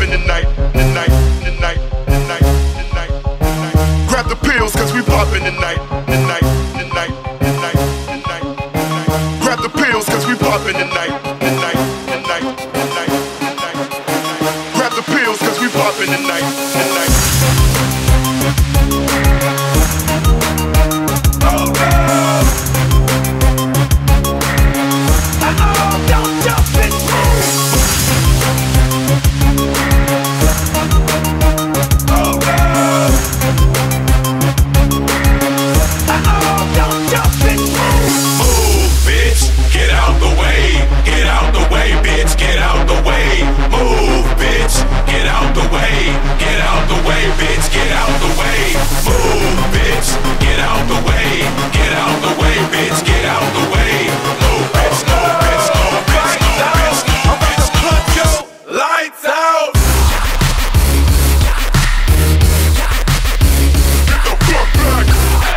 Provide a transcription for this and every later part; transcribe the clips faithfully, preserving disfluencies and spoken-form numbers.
poppin' tonight, tonight, tonight, tonight, tonight, tonight. Grab the pills, cause we poppin' tonight, tonight, tonight, tonight, tonight, tonight. Grab the pills, cause we poppin' tonight, tonight, tonight, tonight, tonight, tonight. Grab the pills, cause we poppin' tonight, tonight. Oh no! Uh-oh, don't jump and move! Oh no! Uh-oh, don't jump and move! Move, bitch, get out the way. Get out the way, bitch, get out the way. Move, bitch, get out the way. Get out the way, bitch, get out the way. Move, bitch, get out the way. Get out the way, bitch, get out the way. Move, bitch, move, bitch, move, bitch, move, bitch, move, bitch, move, bitch. Lights out. Get the fuck back.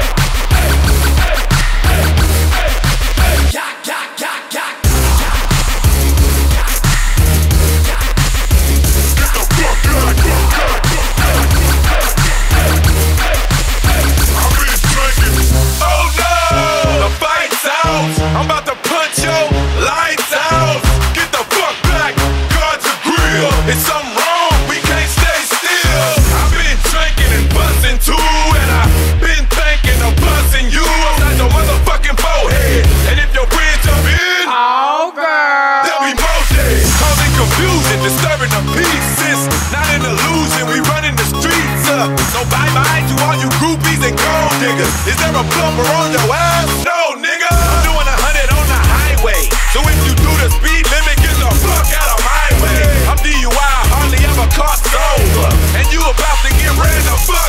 Yak, yak, yak, yak. Get the fuck back. I've been drinking. Oh no! The fight's out. I'm about to punch your lights out. Get the fuck back. Guard your grill. It's something wrong. We can't stay still. I've been drinking and busting too, and I've been thinking of busting you upside your motherfucking forehead. And if your friends jump in, Oh, girl. there'll be more days. Causing confusion, disturbing the peace. It's not an illusion. We running the streets up. So bye bye to all you groupies and gold diggers. Is there a plumber on your ass? No, nigga. I'm doing a hundred on the highway. So if you do the speed limit, get the fuck out of my way. I'm D U I, hardly ever caught sober. And you about to get ran the fuck